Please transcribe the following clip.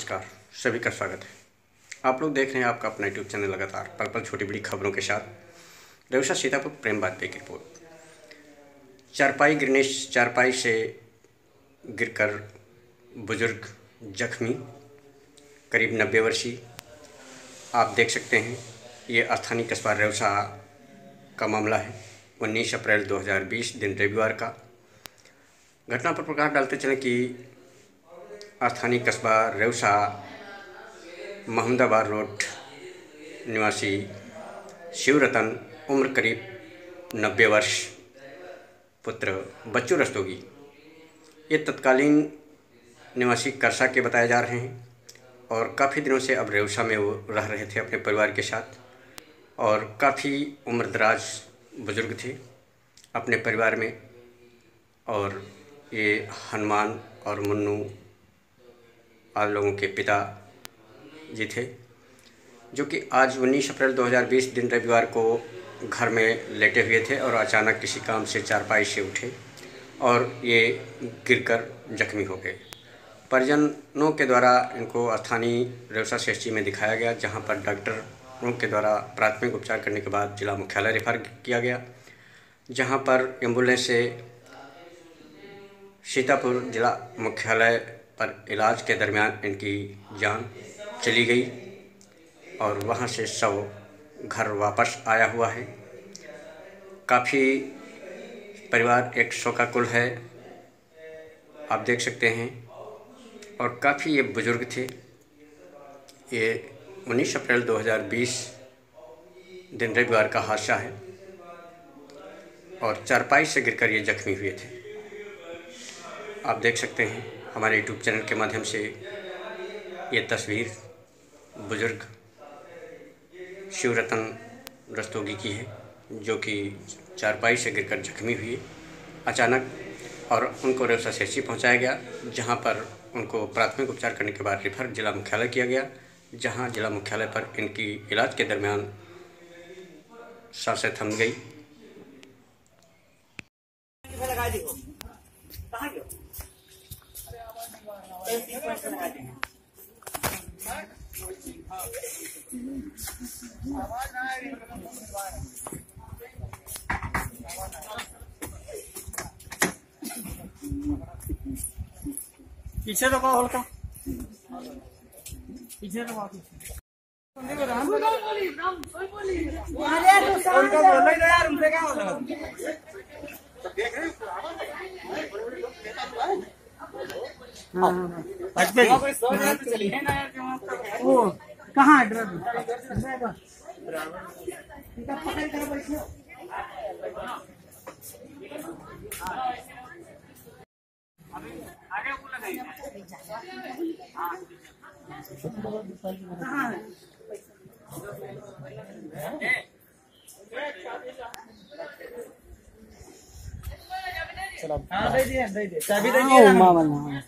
नमस्कार, सभी का स्वागत है। आप लोग देख रहे हैं आपका अपना यूट्यूब चैनल लगातार पल पल छोटी बड़ी खबरों के साथ। रेवसा सीतापुर प्रेम बात की रिपोर्ट। चारपाई से गिरकर बुजुर्ग जख्मी, करीब 90 वर्षीय। आप देख सकते हैं ये स्थानीय कस्बा रेवसा का मामला है। 19 अप्रैल 2020 दिन रविवार का। घटना पर प्रकाश डालते चलें कि स्थानीय कस्बा रेवसा महमदाबाद रोड निवासी शिवरतन, उम्र करीब 90 वर्ष, पुत्र बच्चू रस्तोगी, ये तत्कालीन निवासी करसा के बताए जा रहे हैं और काफ़ी दिनों से अब रेवसा में वो रह रहे थे अपने परिवार के साथ और काफ़ी उम्रदराज बुजुर्ग थे अपने परिवार में। और ये हनुमान और मुन्नू आप लोगों के पिता जी थे, जो कि आज 19 अप्रैल 2020 दिन रविवार को घर में लेटे हुए थे और अचानक किसी काम से चारपाई से उठे और ये गिरकर जख्मी हो गए। परिजनों के द्वारा इनको स्थानीय रेवसा सीएचसी में दिखाया गया, जहां पर डॉक्टरों के द्वारा प्राथमिक उपचार करने के बाद जिला मुख्यालय रेफर किया गया, जहां पर एम्बुलेंस से सीतापुर जिला मुख्यालय पर इलाज के दरमियान इनकी जान चली गई और वहां से शव घर वापस आया हुआ है। काफ़ी परिवार एक शोकाकुल है, आप देख सकते हैं, और काफ़ी ये बुजुर्ग थे। ये 19 अप्रैल 2020 दिन रविवार का हादसा है और चारपाई से गिरकर ये जख्मी हुए थे। आप देख सकते हैं हमारे यूट्यूब चैनल के माध्यम से ये तस्वीर बुजुर्ग शिवरतन रस्तोगी की है, जो कि चारपाई से गिरकर जख्मी हुई अचानक, और उनको रेवसा सीएचसी पहुंचाया गया, जहां पर उनको प्राथमिक उपचार करने के बाद रेफर जिला मुख्यालय किया गया, जहां जिला मुख्यालय पर इनकी इलाज के दरमियान सांसें थम गई। पीछे तो हल्का पीछे तो यार उनसे क्या होगा। वो कहाँ है ड्राइवर? चलो दे दिए चाबी दे दिए।